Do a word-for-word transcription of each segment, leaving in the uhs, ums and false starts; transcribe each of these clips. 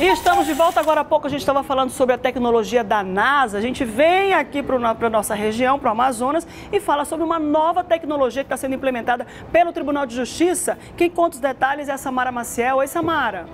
E estamos de volta. Agora há pouco a gente estava falando sobre a tecnologia da NASA. A gente vem aqui para a nossa região, para o Amazonas, e fala sobre uma nova tecnologia que está sendo implementada pelo Tribunal de Justiça. Quem conta os detalhes é a Samara Maciel. Oi, Samara.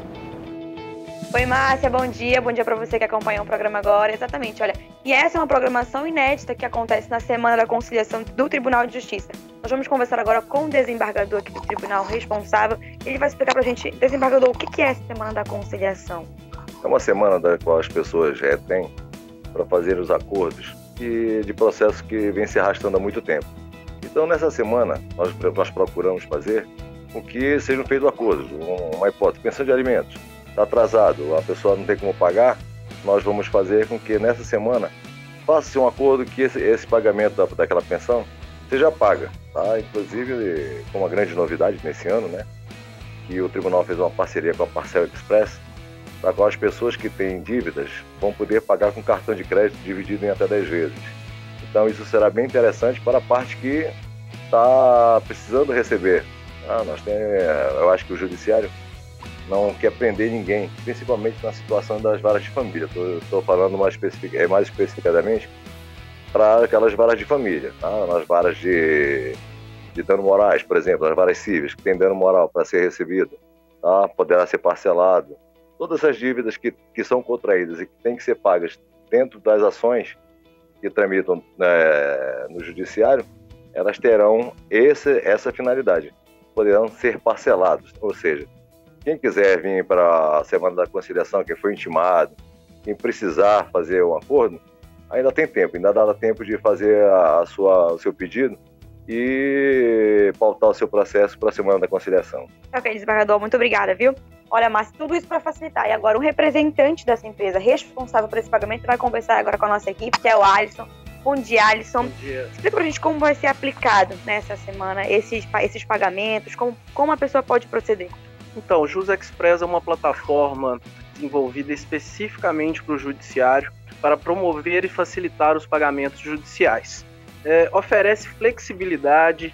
Oi, Márcia, bom dia. Bom dia para você que acompanha o programa agora. Exatamente, olha, e essa é uma programação inédita que acontece na Semana da Conciliação do Tribunal de Justiça. Nós vamos conversar agora com o desembargador aqui do tribunal responsável. Ele vai explicar para a gente, desembargador, o que é essa Semana da Conciliação? É uma semana da qual as pessoas retêm para fazer os acordos e de processos que vem se arrastando há muito tempo. Então, nessa semana, nós, nós procuramos fazer com que sejam feitos acordos. Uma hipótese, pensão de alimentos. Está atrasado, a pessoa não tem como pagar, nós vamos fazer com que nessa semana faça-se um acordo que esse, esse pagamento da, daquela pensão seja paga. Tá? Inclusive, com uma grande novidade nesse ano, né, que o tribunal fez uma parceria com a Parcel Express, para qual as pessoas que têm dívidas vão poder pagar com cartão de crédito dividido em até dez vezes. Então isso será bem interessante para a parte que está precisando receber. Ah, nós tem, eu acho que o judiciário não quer prender ninguém, principalmente na situação das varas de família. Estou falando mais, especific, mais especificadamente para aquelas varas de família, tá? Nas varas de, de dano morais, por exemplo, as varas cíveis, que tem dano moral para ser recebido, tá? Poderá ser parcelado. Todas as dívidas que, que são contraídas e que têm que ser pagas dentro das ações que tramitam né, no judiciário, elas terão esse, essa finalidade, poderão ser parcelados, ou seja, quem quiser vir para a Semana da Conciliação, quem foi intimado, quem precisar fazer um acordo, ainda tem tempo, ainda dá tempo de fazer a sua, o seu pedido e pautar o seu processo para a Semana da Conciliação. Ok, desembargador, muito obrigada, viu? Olha, Márcia, tudo isso para facilitar. E agora, um representante dessa empresa responsável por esse pagamento vai conversar agora com a nossa equipe, que é o Alisson. Bom dia, Alisson. Bom dia. Explica pra gente como vai ser aplicado nessa semana esses, esses pagamentos, como, como a pessoa pode proceder. Então, o Jus Express é uma plataforma desenvolvida especificamente para o judiciário para promover e facilitar os pagamentos judiciais. É, oferece flexibilidade,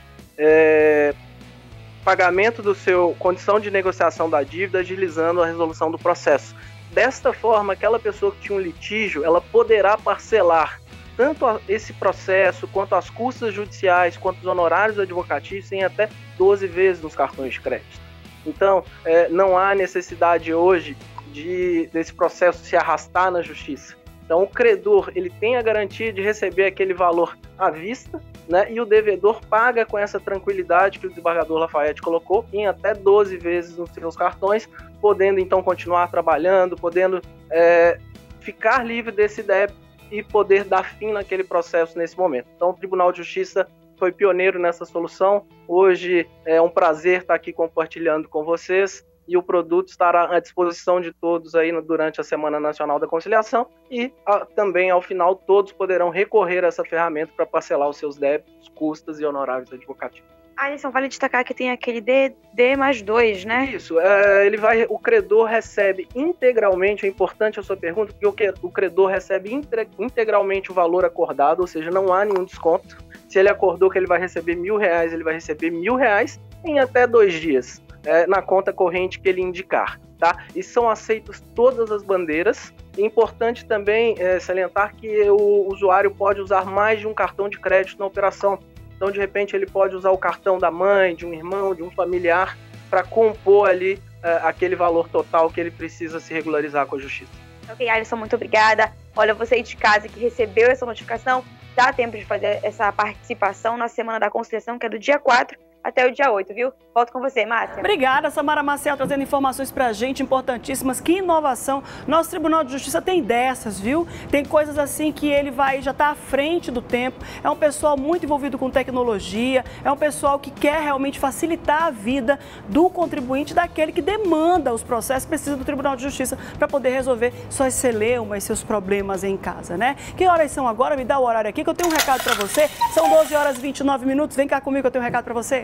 é, pagamento do seu, condição de negociação da dívida, agilizando a resolução do processo. Desta forma, aquela pessoa que tinha um litígio, ela poderá parcelar tanto esse processo, quanto as custas judiciais, quanto os honorários advocatícios em até doze vezes nos cartões de crédito. Então, é, não há necessidade hoje de, desse processo se arrastar na justiça. Então, o credor ele tem a garantia de receber aquele valor à vista, né, e o devedor paga com essa tranquilidade que o desembargador Lafayette colocou em até doze vezes nos seus cartões, podendo então continuar trabalhando, podendo é, ficar livre desse débito e poder dar fim naquele processo nesse momento. Então, o Tribunal de Justiça foi pioneiro nessa solução. Hoje é um prazer estar aqui compartilhando com vocês e o produto estará à disposição de todos aí durante a Semana Nacional da Conciliação e a, também ao final todos poderão recorrer a essa ferramenta para parcelar os seus débitos, custas e honorários advocativos. Alisson, vale destacar que tem aquele D, D mais dois, né? Isso, é, ele vai, o credor recebe integralmente, é importante a sua pergunta, porque o, o credor recebe integralmente o valor acordado, ou seja, não há nenhum desconto. Se ele acordou que ele vai receber mil reais, ele vai receber mil reais em até dois dias, é, na conta corrente que ele indicar, tá? E são aceitas todas as bandeiras. É importante também é, salientar que o usuário pode usar mais de um cartão de crédito na operação. Então, de repente, ele pode usar o cartão da mãe, de um irmão, de um familiar, para compor ali uh, aquele valor total que ele precisa se regularizar com a justiça. Ok, Alisson, muito obrigada. Olha, você aí de casa que recebeu essa notificação, dá tempo de fazer essa participação na Semana da Conciliação, que é do dia quatro até o dia oito, viu? Volto com você, Márcia. Obrigada, Samara Maciel, trazendo informações pra gente importantíssimas. Que inovação. Nosso Tribunal de Justiça tem dessas, viu? Tem coisas assim que ele vai, já tá à frente do tempo. É um pessoal muito envolvido com tecnologia, é um pessoal que quer realmente facilitar a vida do contribuinte, daquele que demanda os processos, precisa do Tribunal de Justiça para poder resolver suas celeumas, seus problemas em casa, né? Que horas são agora? Me dá o horário aqui que eu tenho um recado para você. São doze horas e vinte e nove minutos. Vem cá comigo que eu tenho um recado para você.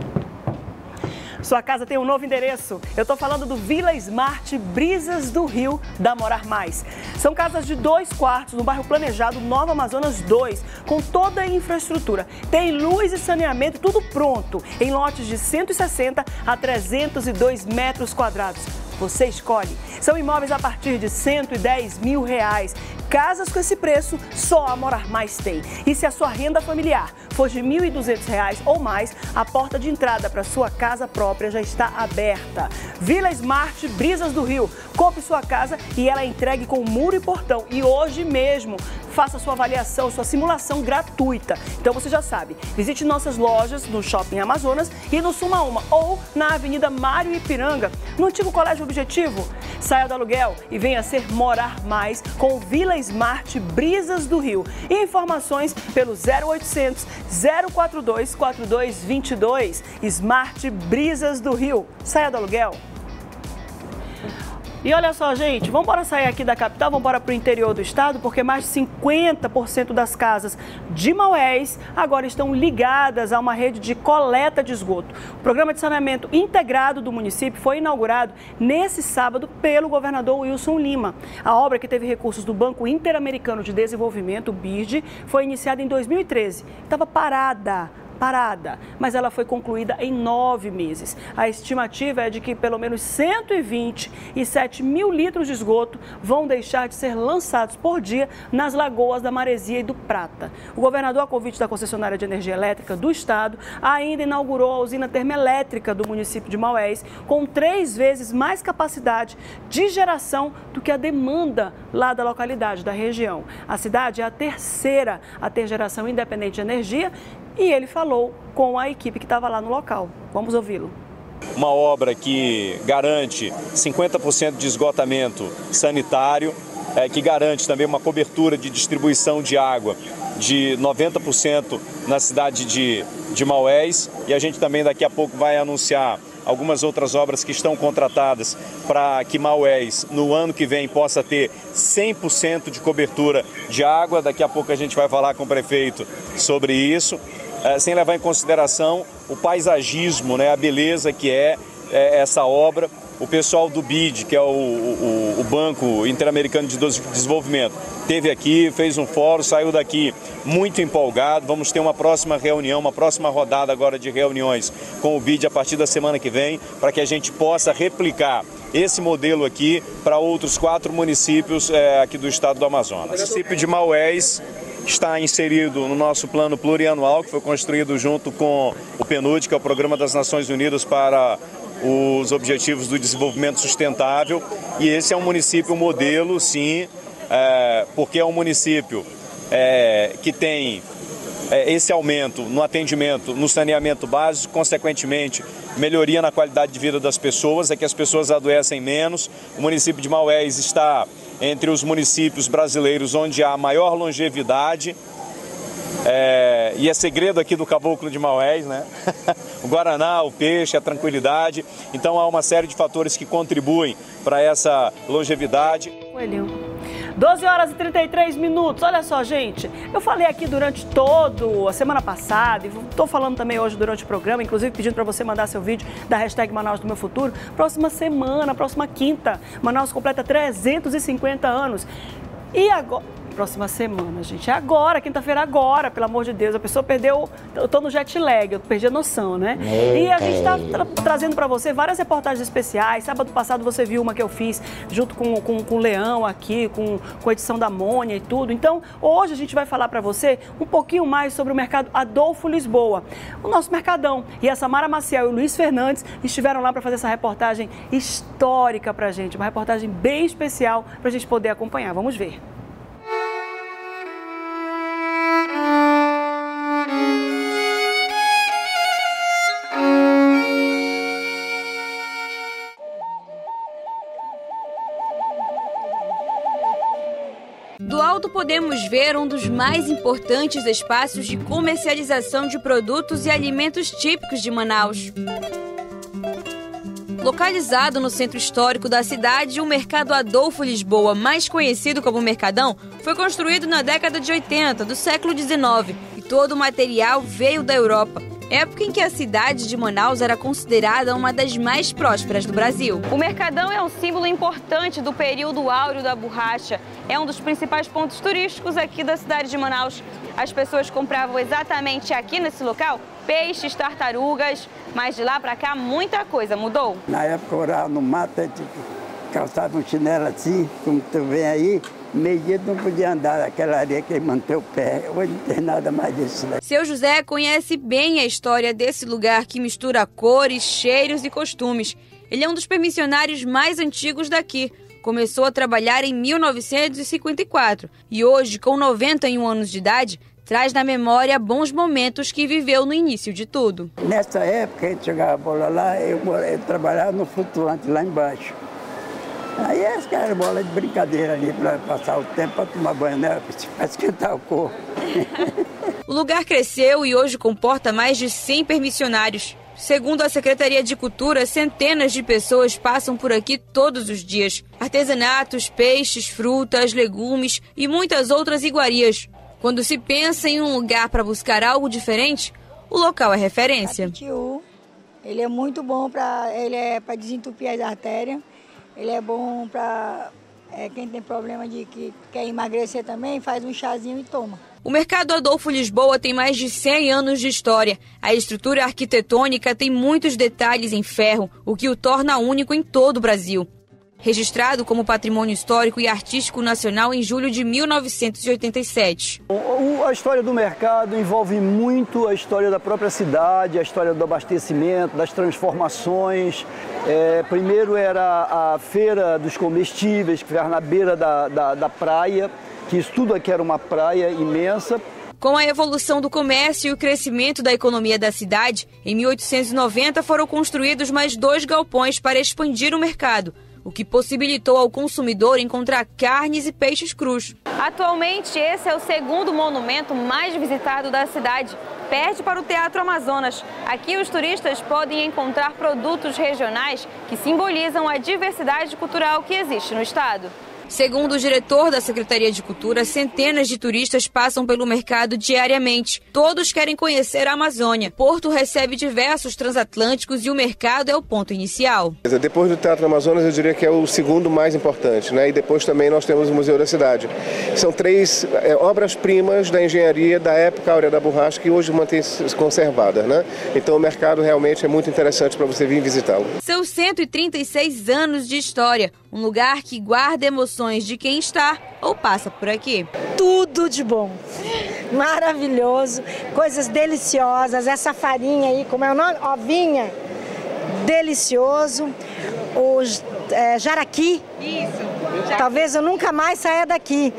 Sua casa tem um novo endereço. Eu estou falando do Vila Smart Brisas do Rio da Morar Mais. São casas de dois quartos no bairro Planejado, Nova Amazonas dois, com toda a infraestrutura. Tem luz e saneamento, tudo pronto, em lotes de cento e sessenta a trezentos e dois metros quadrados. Você escolhe. São imóveis a partir de cento e dez mil reais. Casas com esse preço, só a Morar Mais tem. E se a sua renda familiar for de mil e duzentos reais ou mais, a porta de entrada para sua casa própria já está aberta. Vila Smart Brisas do Rio. Compre sua casa e ela é entregue com muro e portão. E hoje mesmo, faça sua avaliação, sua simulação gratuita. Então você já sabe, visite nossas lojas no Shopping Amazonas e no Suma Uma ou na Avenida Mário Ipiranga, no antigo Colégio Objetivo. Saia do aluguel e venha ser Morar Mais com Vila Smart Brisas do Rio. E informações pelo zero oitocentos, zero quatro dois, quatro dois dois dois. Smart Brisas do Rio. Saia do aluguel. E olha só, gente, vamos embora sair aqui da capital, vamos embora para o interior do estado, porque mais de cinquenta por cento das casas de Maués agora estão ligadas a uma rede de coleta de esgoto. O programa de saneamento integrado do município foi inaugurado nesse sábado pelo governador Wilson Lima. A obra, que teve recursos do Banco Interamericano de Desenvolvimento, o B I D, foi iniciada em dois mil e treze. Estava parada. parada, mas ela foi concluída em nove meses. A estimativa é de que pelo menos cento e vinte e sete mil litros de esgoto vão deixar de ser lançados por dia nas lagoas da Maresia e do Prata. O governador, a convite da concessionária de energia elétrica do estado, ainda inaugurou a usina termoelétrica do município de Maués, com três vezes mais capacidade de geração do que a demanda lá da localidade, da região. A cidade é a terceira a ter geração independente de energia. E ele falou com a equipe que estava lá no local. Vamos ouvi-lo. Uma obra que garante cinquenta por cento de esgotamento sanitário, é, que garante também uma cobertura de distribuição de água de noventa por cento na cidade de, de Maués. E a gente também daqui a pouco vai anunciar algumas outras obras que estão contratadas para que Maués, no ano que vem, possa ter cem por cento de cobertura de água. Daqui a pouco a gente vai falar com o prefeito sobre isso, é, sem levar em consideração o paisagismo, né, a beleza que é, é essa obra. O pessoal do B I D, que é o, o, o Banco Interamericano de Desenvolvimento, esteve aqui, fez um fórum, saiu daqui muito empolgado. Vamos ter uma próxima reunião, uma próxima rodada agora de reuniões com o B I D a partir da semana que vem, para que a gente possa replicar esse modelo aqui para outros quatro municípios é, aqui do estado do Amazonas. O município de Maués está inserido no nosso plano plurianual, que foi construído junto com o P N U D, que é o Programa das Nações Unidas para os Objetivos do Desenvolvimento Sustentável. E esse é um município modelo, sim, é, porque é um município é, que tem é, esse aumento no atendimento, no saneamento básico, consequentemente, melhoria na qualidade de vida das pessoas, é que as pessoas adoecem menos. O município de Maués está entre os municípios brasileiros onde há maior longevidade. É, e é segredo aqui do Caboclo de Maués, né? O guaraná, o peixe, a tranquilidade. Então há uma série de fatores que contribuem para essa longevidade. Coelhinho. doze horas e trinta e três minutos. Olha só, gente, eu falei aqui durante toda a semana passada e estou falando também hoje durante o programa, inclusive pedindo para você mandar seu vídeo da hashtag Manaus do Meu Futuro. Próxima semana, próxima quinta, Manaus completa trezentos e cinquenta anos. E agora... Próxima semana, gente. É agora, quinta-feira agora, pelo amor de Deus. A pessoa perdeu... Eu tô no jet lag, eu perdi a noção, né? E a gente tá tra trazendo para você várias reportagens especiais. Sábado passado você viu uma que eu fiz junto com, com, com o Leão aqui, com, com a edição da Mônia e tudo. Então, hoje a gente vai falar para você um pouquinho mais sobre o mercado Adolfo Lisboa, o nosso mercadão. E a Samara Maciel e o Luiz Fernandes estiveram lá para fazer essa reportagem histórica pra gente. Uma reportagem bem especial pra gente poder acompanhar. Vamos ver. Do alto podemos ver um dos mais importantes espaços de comercialização de produtos e alimentos típicos de Manaus. Localizado no centro histórico da cidade, o Mercado Adolfo Lisboa, mais conhecido como Mercadão, foi construído na década de oitenta do século dezenove e todo o material veio da Europa. Época em que a cidade de Manaus era considerada uma das mais prósperas do Brasil. O Mercadão é um símbolo importante do período áureo da borracha. É um dos principais pontos turísticos aqui da cidade de Manaus. As pessoas compravam exatamente aqui nesse local peixes, tartarugas, mas de lá para cá muita coisa mudou. Na época eu orava no mato, a gente calçava um chinelo assim, como tu vê aí, meio dia não podia andar naquela areia que manter o pé. Hoje não tem nada mais disso. Né? Seu José conhece bem a história desse lugar que mistura cores, cheiros e costumes. Ele é um dos permissionários mais antigos daqui. Começou a trabalhar em mil novecentos e cinquenta e quatro e hoje, com noventa e um anos de idade, traz na memória bons momentos que viveu no início de tudo. Nessa época, a gente jogava bola lá, eu, eu trabalhava no flutuante lá embaixo. Aí essa era bola de brincadeira ali para passar o tempo, para tomar banho, né? Para esquentar o corpo. O lugar cresceu e hoje comporta mais de cem permissionários. Segundo a Secretaria de Cultura, centenas de pessoas passam por aqui todos os dias. Artesanatos, peixes, frutas, legumes e muitas outras iguarias. Quando se pensa em um lugar para buscar algo diferente, o local é referência. Capitiu, ele é muito bom para ele é para desentupir as artérias. Ele é bom para é, quem tem problema de que quer emagrecer também, faz um chazinho e toma. O Mercado Adolfo Lisboa tem mais de cem anos de história. A estrutura arquitetônica tem muitos detalhes em ferro, o que o torna único em todo o Brasil. Registrado como Patrimônio Histórico e Artístico Nacional em julho de mil novecentos e oitenta e sete. A história do mercado envolve muito a história da própria cidade, a história do abastecimento, das transformações. É, primeiro era a feira dos comestíveis, que ficava na beira da, da, da praia, que isso tudo aqui era uma praia imensa. Com a evolução do comércio e o crescimento da economia da cidade, em mil oitocentos e noventa foram construídos mais dois galpões para expandir o mercado, o que possibilitou ao consumidor encontrar carnes e peixes crus. Atualmente, esse é o segundo monumento mais visitado da cidade. Perde para o Teatro Amazonas. Aqui os turistas podem encontrar produtos regionais que simbolizam a diversidade cultural que existe no estado. Segundo o diretor da Secretaria de Cultura, centenas de turistas passam pelo mercado diariamente. Todos querem conhecer a Amazônia. Porto recebe diversos transatlânticos e o mercado é o ponto inicial. Depois do Teatro Amazonas, eu diria que é o segundo mais importante, né? E depois também nós temos o Museu da Cidade. São três é, obras-primas da engenharia da época áurea da borracha que hoje mantém-se conservadas, né? Então o mercado realmente é muito interessante para você vir visitá-lo. São cento e trinta e seis anos de história, um lugar que guarda emoções de quem está ou passa por aqui. Tudo de bom, maravilhoso, coisas deliciosas, essa farinha aí, como é o nome? Ovinha, delicioso, o é, jaraqui. Isso. Talvez eu nunca mais saia daqui.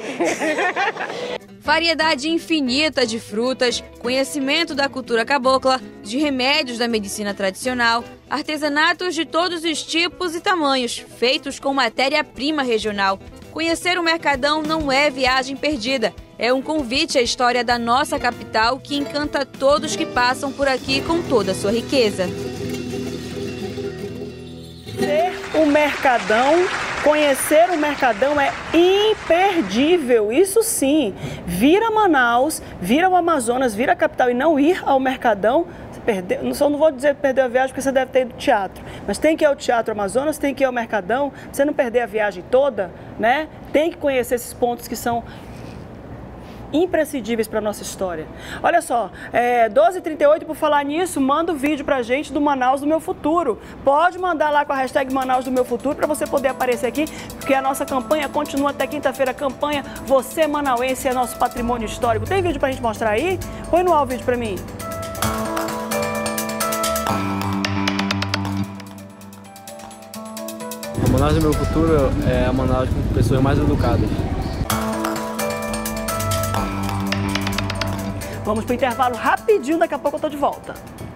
Variedade infinita de frutas, conhecimento da cultura cabocla, de remédios da medicina tradicional, artesanatos de todos os tipos e tamanhos, feitos com matéria-prima regional. Conhecer o Mercadão não é viagem perdida, é um convite à história da nossa capital que encanta todos que passam por aqui com toda a sua riqueza. O Mercadão, conhecer o Mercadão é imperdível, isso sim. Vir a Manaus, vir ao Amazonas, vir à capital e não ir ao Mercadão, você perdeu, só não vou dizer que perdeu a viagem porque você deve ter ido ao teatro, mas tem que ir ao Teatro Amazonas, tem que ir ao Mercadão, pra você não perder a viagem toda, né? Tem que conhecer esses pontos que são imprescindíveis para a nossa história. Olha só, é, doze e trinta e oito, por falar nisso, manda o um vídeo pra gente do Manaus do Meu Futuro. Pode mandar lá com a hashtag Manaus do Meu Futuro para você poder aparecer aqui, porque a nossa campanha continua até quinta-feira. A campanha Você Manauense é Nosso Patrimônio Histórico. Tem vídeo pra gente mostrar aí? Põe no ar o vídeo pra mim. A Manaus do Meu Futuro é a Manaus com pessoas mais educadas. Vamos para o intervalo rapidinho, daqui a pouco eu tô de volta.